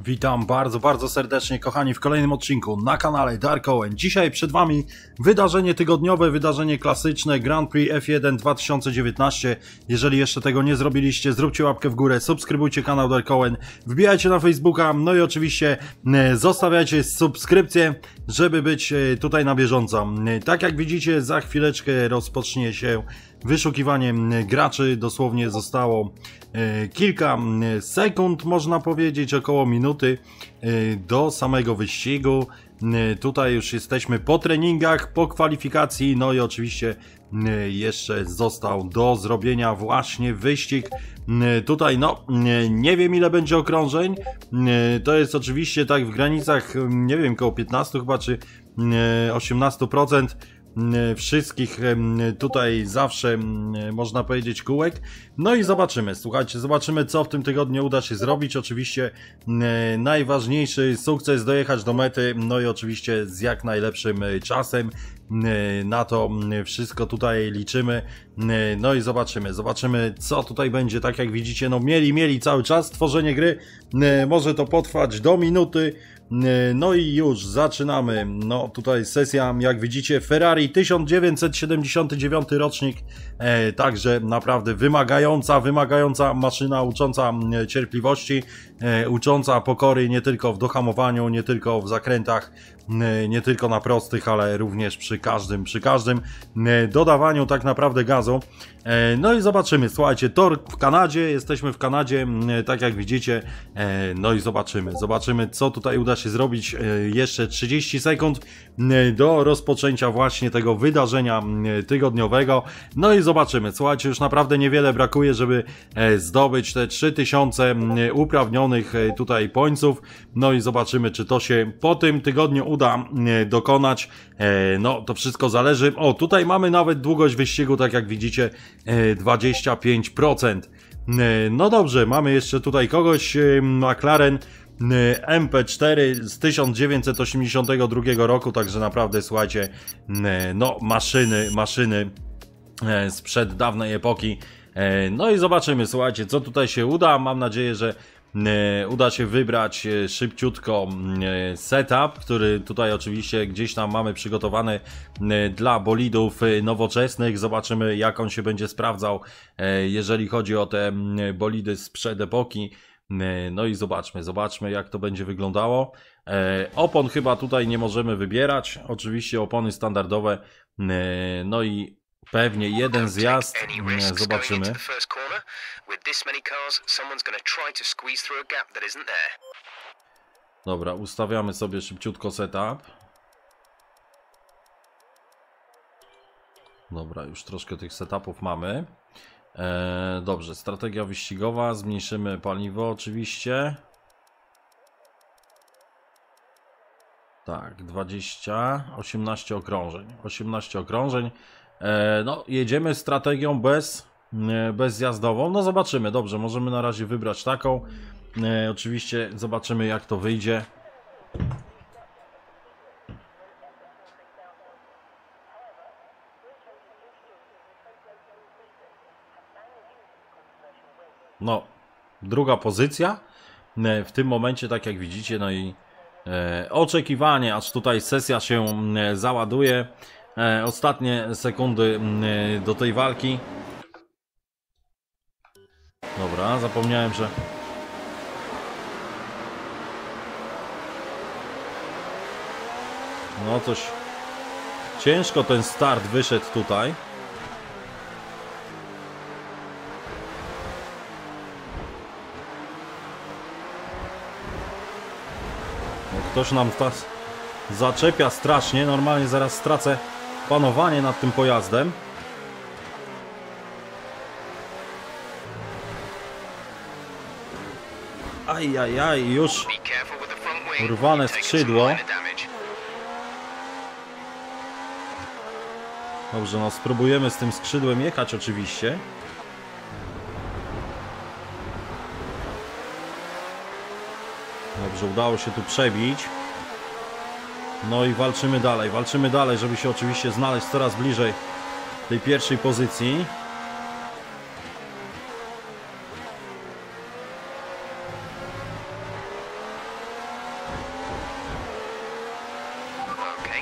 Witam bardzo serdecznie, kochani, w kolejnym odcinku na kanale Dark Owen. Dzisiaj przed Wami wydarzenie tygodniowe, wydarzenie klasyczne Grand Prix F1 2019. Jeżeli jeszcze tego nie zrobiliście, zróbcie łapkę w górę, subskrybujcie kanał Dark Owen, wbijajcie na Facebooka, no i oczywiście zostawiajcie subskrypcję, żeby być tutaj na bieżąco. Tak jak widzicie, za chwileczkę rozpocznie się wyszukiwanie graczy. Dosłownie zostało kilka sekund, można powiedzieć, około minuty do samego wyścigu. Tutaj już jesteśmy po treningach, po kwalifikacji, no i oczywiście jeszcze został do zrobienia właśnie wyścig. Tutaj no nie wiem ile będzie okrążeń, to jest oczywiście tak w granicach, nie wiem, koło 15 chyba, czy 18% wszystkich tutaj zawsze można powiedzieć kółek. No i zobaczymy, słuchajcie, zobaczymy co w tym tygodniu uda się zrobić. Oczywiście najważniejszy sukces, dojechać do mety, no i oczywiście z jak najlepszym czasem. Na to wszystko tutaj liczymy. No i zobaczymy co tutaj będzie. Tak jak widzicie, no mieli cały czas tworzenie gry, może to potrwać do minuty. No i już zaczynamy. No tutaj sesja, jak widzicie, Ferrari 1979 rocznik, także naprawdę wymagająca maszyna, ucząca cierpliwości, ucząca pokory nie tylko w dohamowaniu, nie tylko w zakrętach, nie tylko na prostych, ale również przy każdym dodawaniu tak naprawdę gazu. No i zobaczymy, słuchajcie, tor w Kanadzie, jesteśmy w Kanadzie, tak jak widzicie, no i zobaczymy co tutaj uda się zrobić. Jeszcze 30 sekund do rozpoczęcia właśnie tego wydarzenia tygodniowego. No i zobaczymy, słuchajcie, już naprawdę niewiele brakuje, żeby zdobyć te 3000 uprawnionych tutaj pońców. No i zobaczymy, czy to się po tym tygodniu uda dokonać. No to wszystko zależy. O, tutaj mamy nawet długość wyścigu, tak jak widzicie, 25%. No dobrze, mamy jeszcze tutaj kogoś, McLaren MP4 z 1982 roku, także naprawdę, słuchajcie, no maszyny sprzed dawnej epoki. No i zobaczymy, słuchajcie, co tutaj się uda. Mam nadzieję, że uda się wybrać szybciutko setup, który tutaj oczywiście gdzieś tam mamy przygotowany dla bolidów nowoczesnych. Zobaczymy, jak on się będzie sprawdzał, jeżeli chodzi o te bolidy sprzed epoki. No i zobaczmy jak to będzie wyglądało. Opon chyba tutaj nie możemy wybierać, oczywiście opony standardowe, no i pewnie jeden zjazd, zobaczymy. Dobra, ustawiamy sobie szybciutko setup. Dobra, już troszkę tych setupów mamy. Dobrze, strategia wyścigowa, zmniejszymy paliwo oczywiście. Tak, 18 okrążeń. No, jedziemy strategią bezzjazdową. No zobaczymy, dobrze, możemy na razie wybrać taką. Oczywiście zobaczymy, jak to wyjdzie. No, druga pozycja w tym momencie, tak jak widzicie, no i oczekiwanie, aż tutaj sesja się załaduje. Ostatnie sekundy do tej walki. Dobra, zapomniałem, że... No coś... Ciężko ten start wyszedł tutaj. Ktoś nam teraz zaczepia strasznie, normalnie zaraz stracę panowanie nad tym pojazdem. Ajajaj, już urwane skrzydło. Dobrze, no spróbujemy z tym skrzydłem jechać oczywiście. Dobrze, udało się tu przebić. No i walczymy dalej, żeby się oczywiście znaleźć coraz bliżej tej pierwszej pozycji.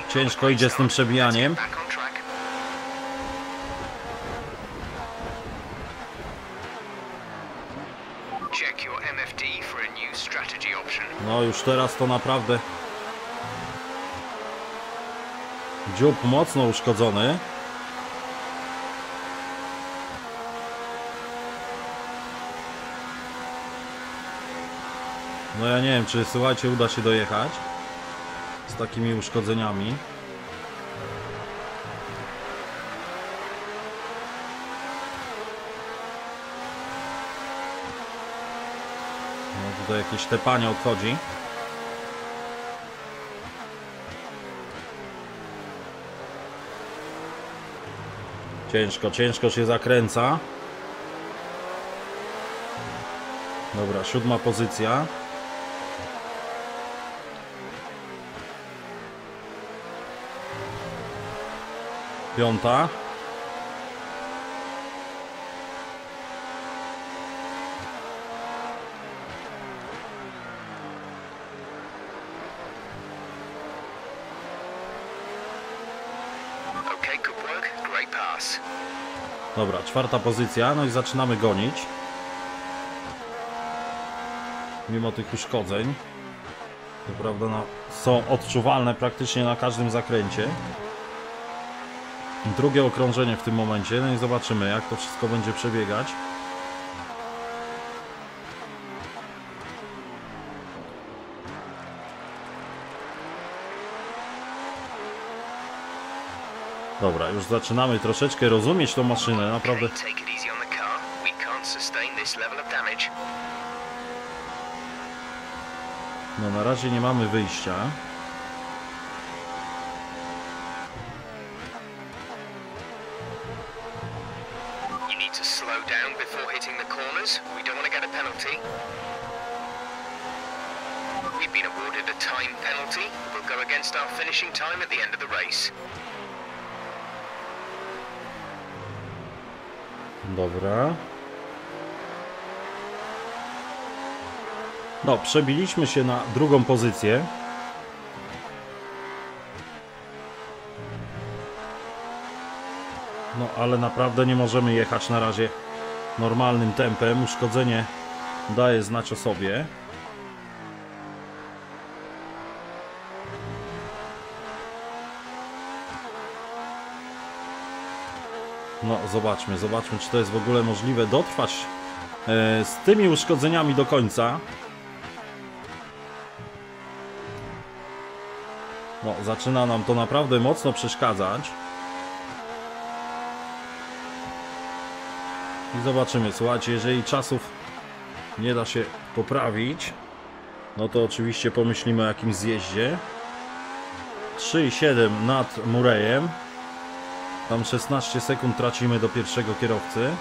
Ciężko idzie z tym przebijaniem. No już teraz to naprawdę dziób mocno uszkodzony. No ja nie wiem, czy słuchajcie, uda się dojechać z takimi uszkodzeniami. No tutaj jakieś tepanie odchodzi. Ciężko się zakręca. Dobra, 7. pozycja. Piąta. Dobra, 4. pozycja, no i zaczynamy gonić. Mimo tych uszkodzeń. To prawda, no, są odczuwalne praktycznie na każdym zakręcie. Drugie okrążenie w tym momencie, no i zobaczymy, jak to wszystko będzie przebiegać. Dobra, już zaczynamy troszeczkę rozumieć tą maszynę, naprawdę. No na razie nie mamy wyjścia. Dobra. No, przebiliśmy się na 2. pozycję. No, ale naprawdę nie możemy jechać na razie normalnym tempem. Uszkodzenie daje znać o sobie. No, zobaczmy, czy to jest w ogóle możliwe dotrwać z tymi uszkodzeniami do końca. No, zaczyna nam to naprawdę mocno przeszkadzać. I zobaczymy, słuchajcie, jeżeli czasów nie da się poprawić, no to oczywiście pomyślimy o jakimś zjeździe. 3,7 nad Murrayem. Tam 16 sekund tracimy do pierwszego kierowcy.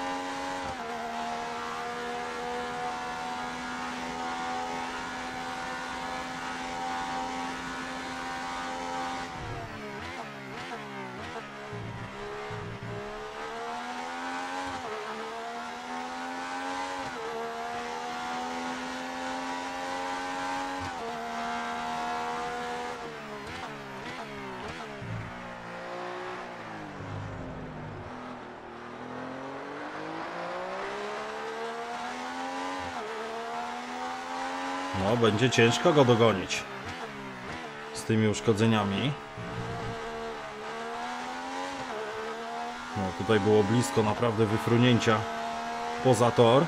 No, będzie ciężko go dogonić z tymi uszkodzeniami. No, tutaj było blisko naprawdę wyfrunięcia poza tor.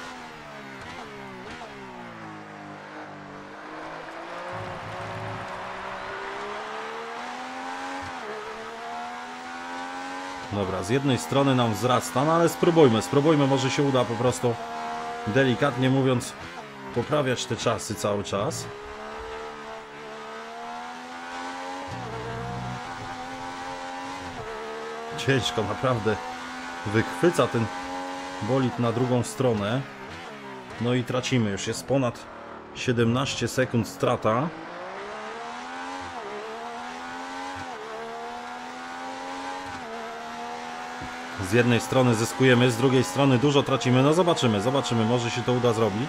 Dobra, z jednej strony nam wzrasta, no ale spróbujmy, może się uda po prostu, delikatnie mówiąc, poprawiać te czasy cały czas. Ciężko, naprawdę wychwyca ten bolid na drugą stronę. No i tracimy, już jest ponad 17 sekund strata. Z jednej strony zyskujemy, z drugiej strony dużo tracimy. No zobaczymy, może się to uda zrobić.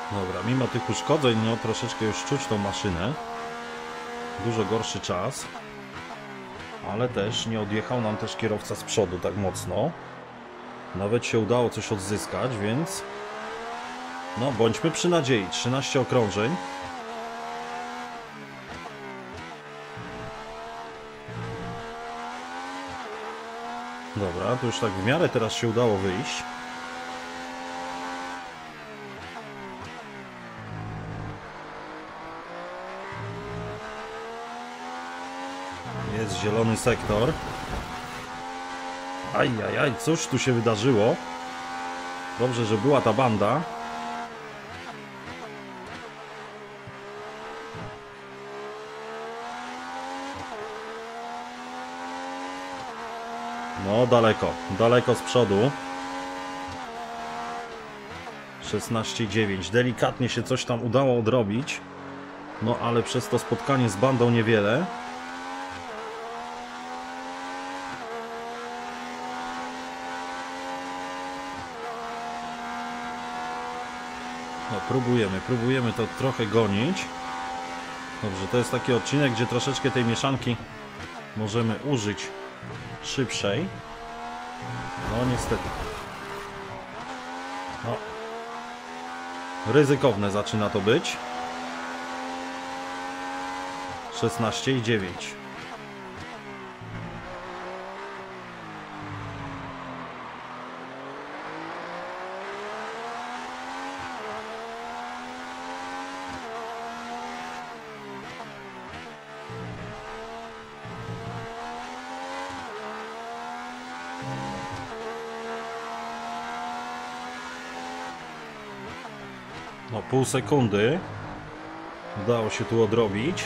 Dobra, mimo tych uszkodzeń, no troszeczkę już czuć tą maszynę. Dużo gorszy czas. Ale też nie odjechał nam też kierowca z przodu tak mocno. Nawet się udało coś odzyskać, więc... No, bądźmy przy nadziei. 13 okrążeń. Dobra, to już tak w miarę teraz się udało wyjść. Jest zielony sektor. Ajajaj, cóż tu się wydarzyło? Dobrze, że była ta banda. No, daleko z przodu. 16,9. Delikatnie się coś tam udało odrobić. No, ale przez to spotkanie z bandą niewiele. No, próbujemy to trochę gonić. Dobrze, to jest taki odcinek, gdzie troszeczkę tej mieszanki możemy użyć szybszej. No niestety. No. Ryzykowne zaczyna to być. 16,9. No, pół sekundy udało się tu odrobić.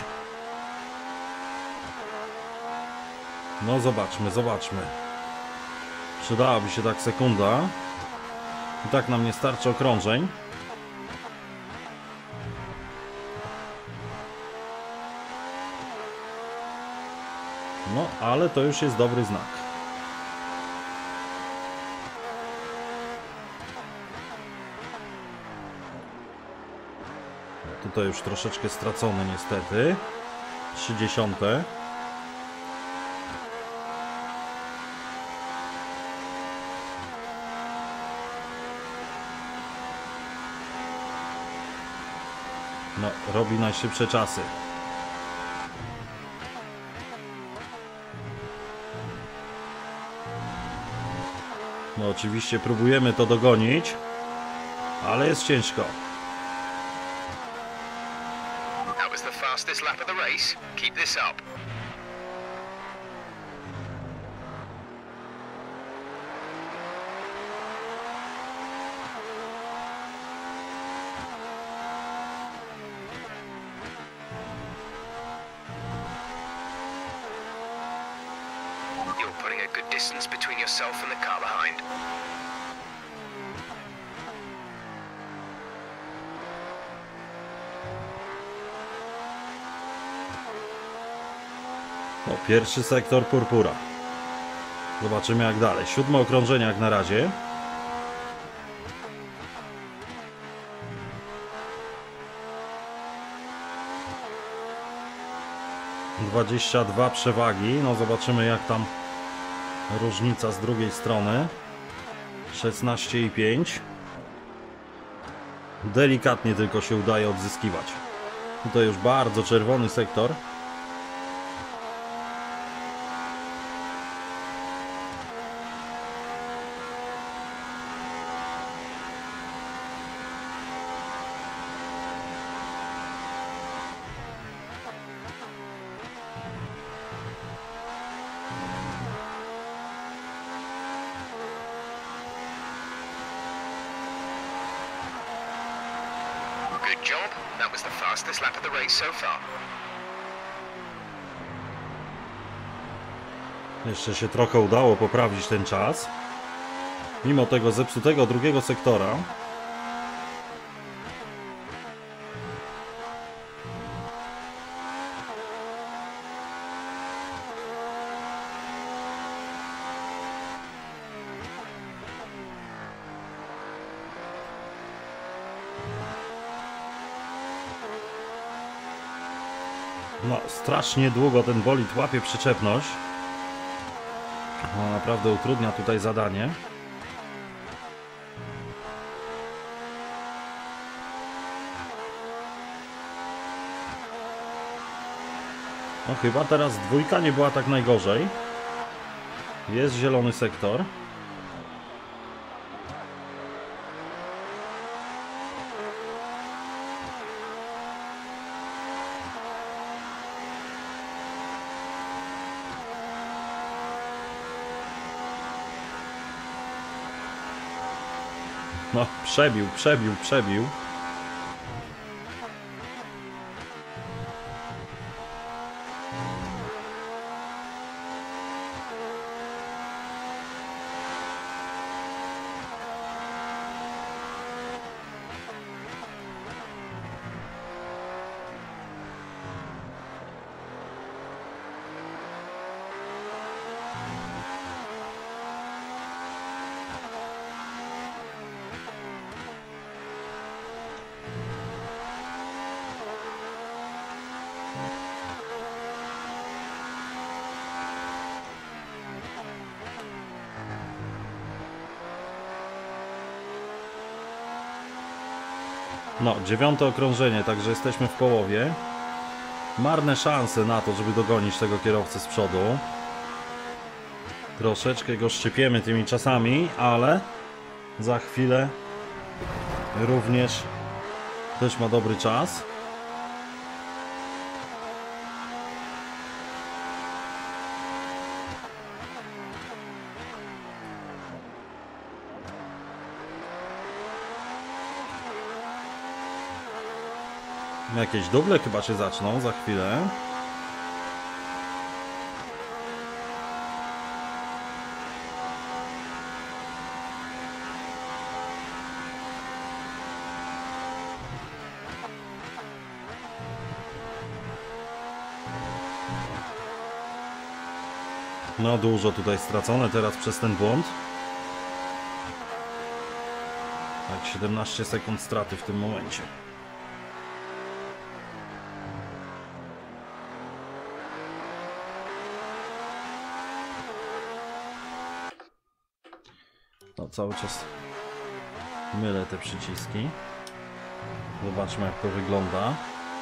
No zobaczmy. Przydałaby się tak sekunda. I tak nam nie starczy okrążeń. No, ale to już jest dobry znak. Tutaj już troszeczkę stracone niestety. 30. No, robi najszybsze czasy. No oczywiście próbujemy to dogonić, ale jest ciężko. That was the fastest lap of the race. Keep this up. You're putting a good distance between yourself and the car behind. No, pierwszy sektor purpura. Zobaczymy jak dalej. 7. okrążenie jak na razie. ...22 przewagi. No zobaczymy jak tam różnica z drugiej strony. 16,5. Delikatnie tylko się udaje odzyskiwać. Tutaj już bardzo czerwony sektor. Good job. That was the fastest lap of the race so far. Jeszcze się trochę udało poprawić ten czas. Mimo tego zepsutego drugiego sektora. No, strasznie długo ten bolid łapie przyczepność. No, naprawdę utrudnia tutaj zadanie. No chyba teraz dwójka nie była tak najgorzej. Jest zielony sektor. No, przebił. No, 9. okrążenie, także jesteśmy w połowie. Marne szanse na to, żeby dogonić tego kierowcę z przodu. Troszeczkę go szczypiemy tymi czasami, ale za chwilę również też ma dobry czas. Jakieś duble chyba się zaczną za chwilę. No dużo tutaj stracone teraz przez ten błąd. Tak, 17 sekund straty w tym momencie. No, cały czas mylę te przyciski. Zobaczmy, jak to wygląda.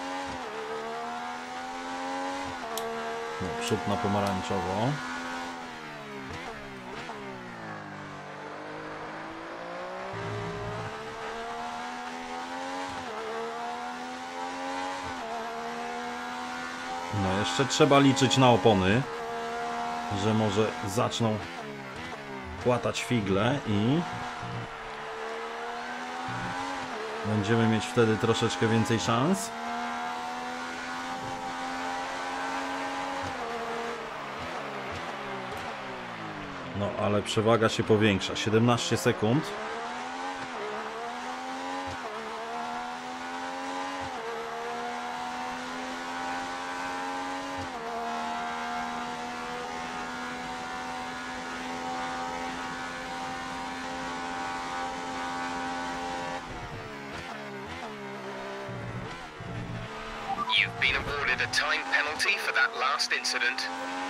No, przód na pomarańczowo. No, jeszcze trzeba liczyć na opony, że może zaczną płatać figle i będziemy mieć wtedy troszeczkę więcej szans. No, ale przewaga się powiększa. 17 sekund. You've been awarded a time penalty for that last incident.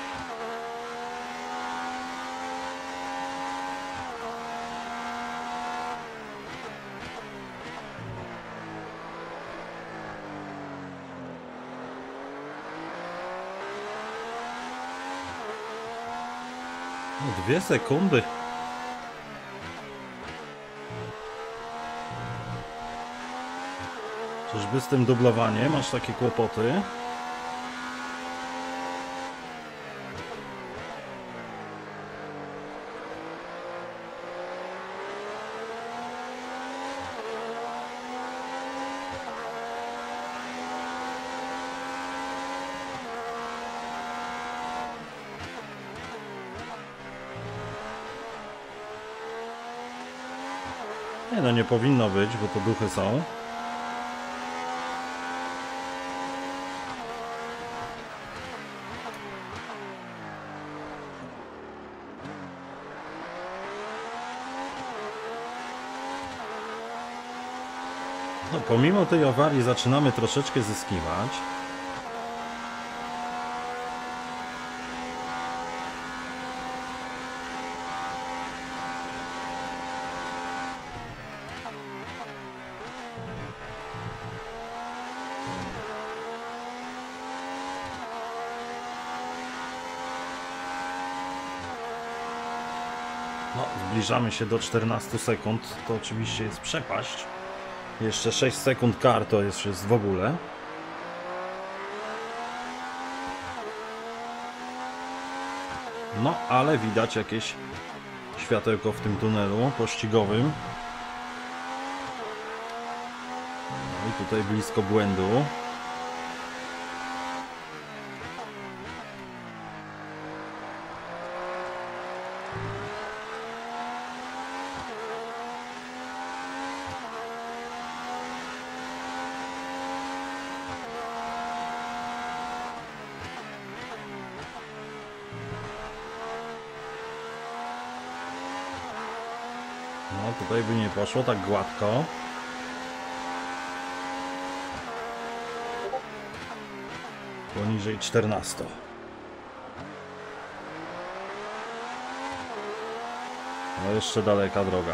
No, 2 sekundy. Czyżby z tym dublowaniem masz takie kłopoty? Nie, no nie powinno być, bo to duchy są. No, pomimo tej awarii zaczynamy troszeczkę zyskiwać. zbliżamy się do 14 sekund. To oczywiście jest przepaść. Jeszcze 6 sekund kar to jest w ogóle. No, ale widać jakieś światełko w tym tunelu pościgowym. No i tutaj blisko błędu. No tutaj by nie poszło tak gładko. Poniżej 14. No jeszcze daleka droga.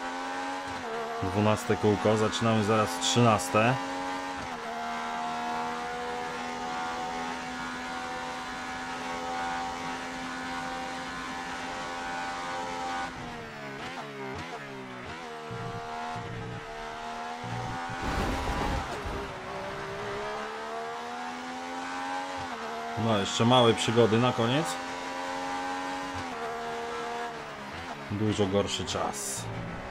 12 kółko, zaczynamy zaraz 13. No, jeszcze małe przygody na koniec. Dużo gorszy czas.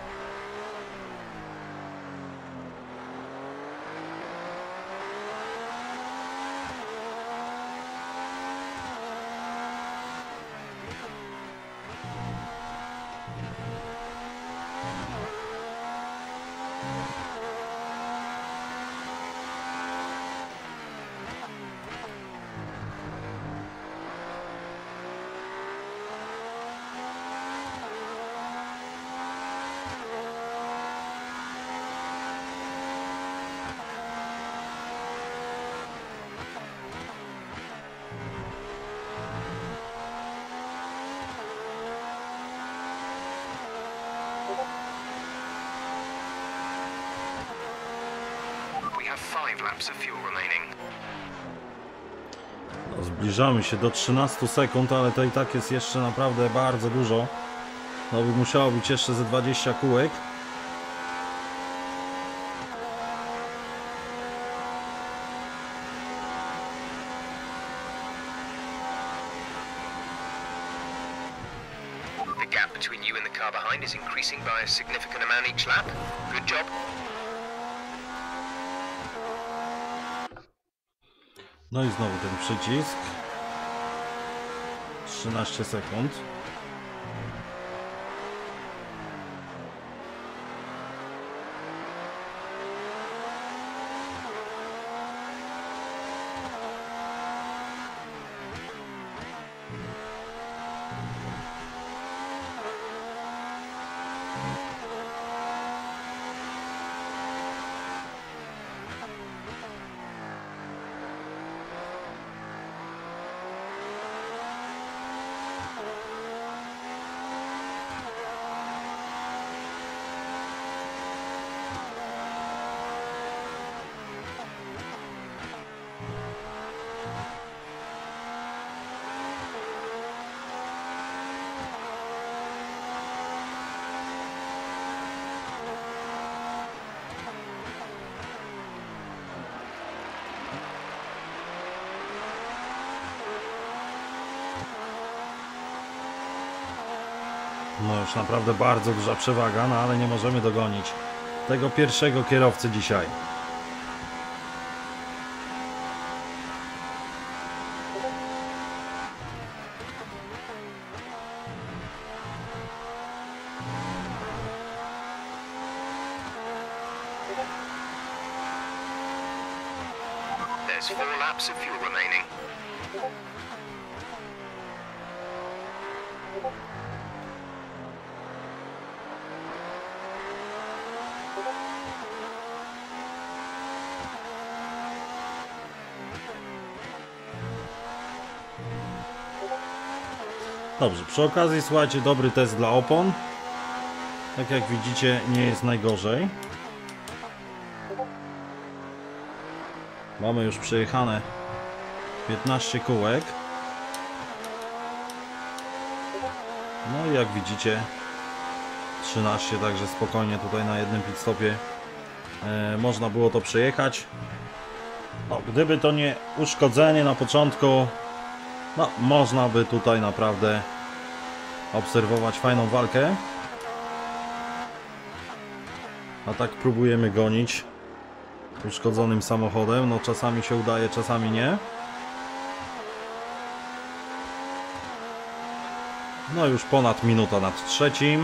We have 5 laps of fuel remaining. No, zbliżamy się do 13 sekund, ale to i tak jest jeszcze naprawdę bardzo dużo. No by musiało być jeszcze ze 20 kółek. The gap between you and the car behind is increasing by a significant amount each lap. Good job. No i znowu ten przycisk. 13 sekund. No już naprawdę bardzo duża przewaga, no ale nie możemy dogonić tego pierwszego kierowcy dzisiaj. There's 4 laps of fuel remaining. Dobrze, przy okazji słuchajcie, dobry test dla opon. Tak jak widzicie, nie jest najgorzej. Mamy już przejechane 15 kółek. No i jak widzicie, 13, także spokojnie tutaj na jednym pit stopie można było to przejechać. No, gdyby to nie uszkodzenie na początku, no można by tutaj naprawdę obserwować fajną walkę. A tak próbujemy gonić uszkodzonym samochodem. No czasami się udaje, czasami nie. No już ponad minuta nad trzecim.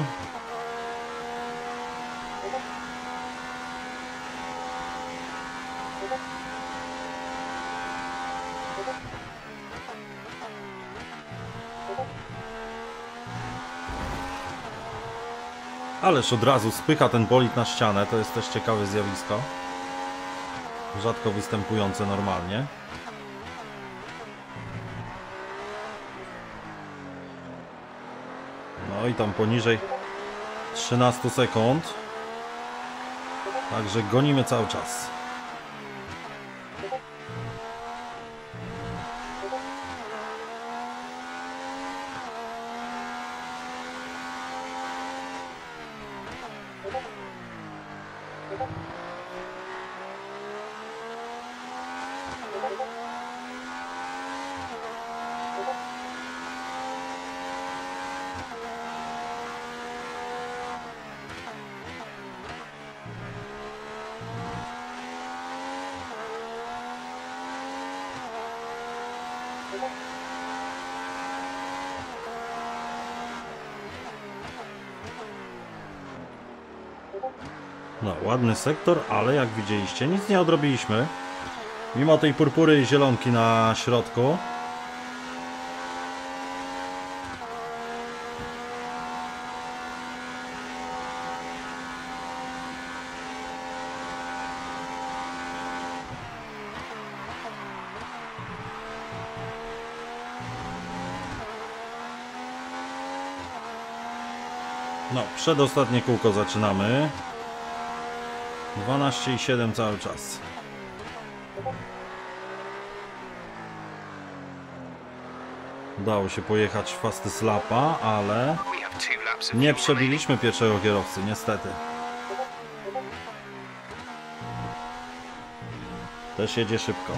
Ależ od razu spycha ten bolid na ścianę, to jest też ciekawe zjawisko. Rzadko występujące normalnie. No i tam poniżej 13 sekund. Także gonimy cały czas. No, ładny sektor, ale jak widzieliście, nic nie odrobiliśmy. Mimo tej purpury i zielonki na środku. No, przedostatnie kółko zaczynamy. 12,7 cały czas. Udało się pojechać fasty slapa, ale nie przebiliśmy pierwszego kierowcy, niestety. Też jedzie szybko.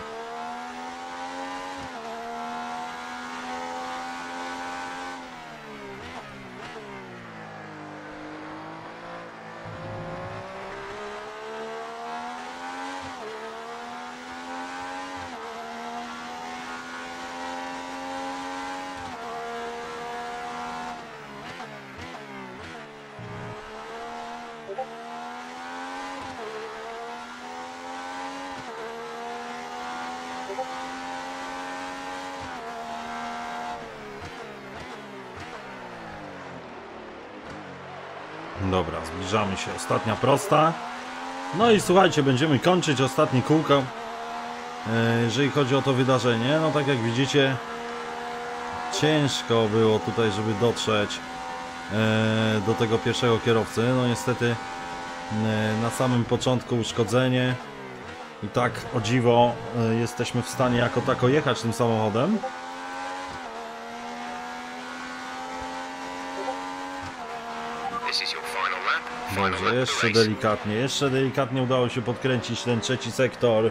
Dobra, zbliżamy się. Ostatnia prosta. No i słuchajcie, będziemy kończyć ostatnie kółko, jeżeli chodzi o to wydarzenie. No tak jak widzicie, ciężko było tutaj, żeby dotrzeć do tego pierwszego kierowcy. No niestety na samym początku uszkodzenie. I tak o dziwo jesteśmy w stanie jako tako jechać tym samochodem. Dobrze, jeszcze delikatnie udało się podkręcić ten trzeci sektor.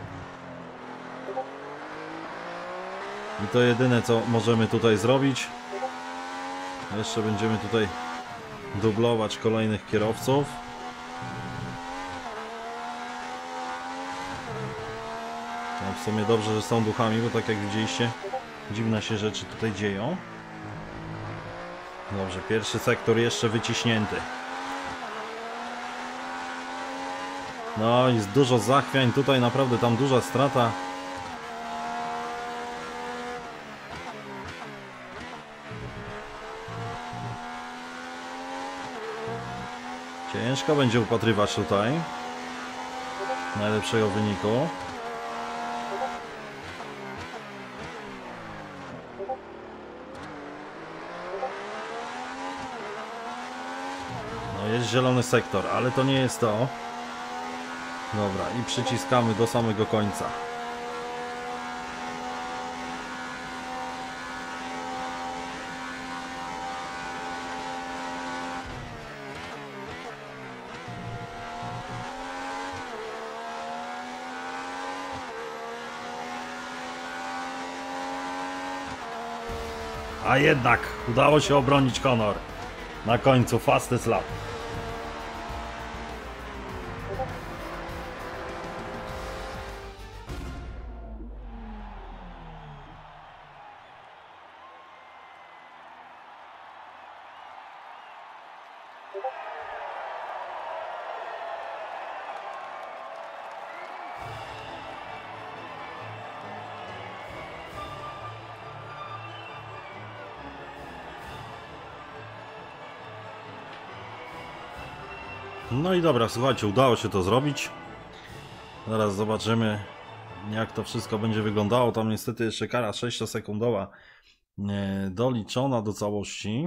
I to jedyne, co możemy tutaj zrobić. Jeszcze będziemy tutaj dublować kolejnych kierowców. No w sumie dobrze, że są duchami, bo tak jak widzieliście, dziwne się rzeczy tutaj dzieją. Dobrze, pierwszy sektor jeszcze wyciśnięty. No jest dużo zachwiań, tutaj naprawdę tam duża strata. Ciężko będzie upatrywać tutaj najlepszego wyniku. No jest zielony sektor, ale to nie jest to. Dobra, i przyciskamy do samego końca. A jednak udało się obronić honor. Na końcu fastest lap. No i dobra, słuchajcie, udało się to zrobić. Zaraz zobaczymy, jak to wszystko będzie wyglądało. Tam niestety jeszcze kara 6-sekundowa doliczona do całości.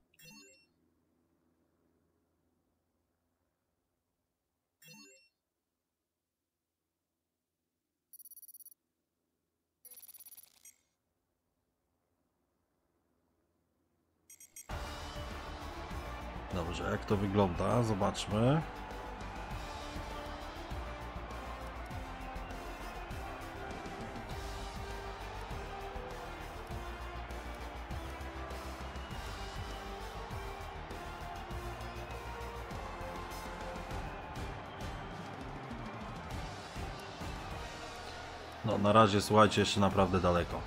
Dobrze, jak to wygląda? Zobaczmy. No, na razie, słuchajcie, jeszcze naprawdę daleko.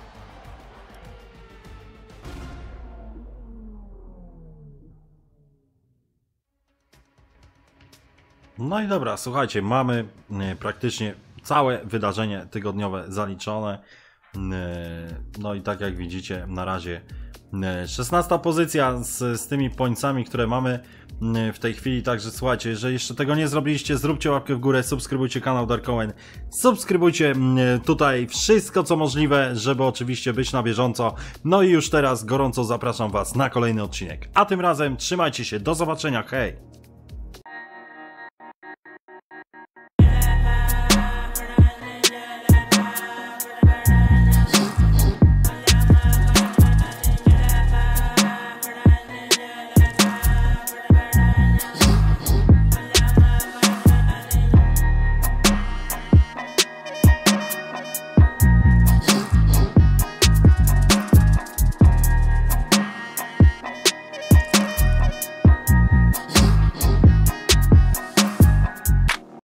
No i dobra, słuchajcie, mamy praktycznie całe wydarzenie tygodniowe zaliczone. No i tak jak widzicie, na razie 16 pozycja z tymi pońcami, które mamy w tej chwili. Także słuchajcie, jeżeli jeszcze tego nie zrobiliście, zróbcie łapkę w górę, subskrybujcie kanał Dark Owen, subskrybujcie tutaj wszystko co możliwe, żeby oczywiście być na bieżąco. No i już teraz gorąco zapraszam Was na kolejny odcinek. A tym razem trzymajcie się, do zobaczenia, hej!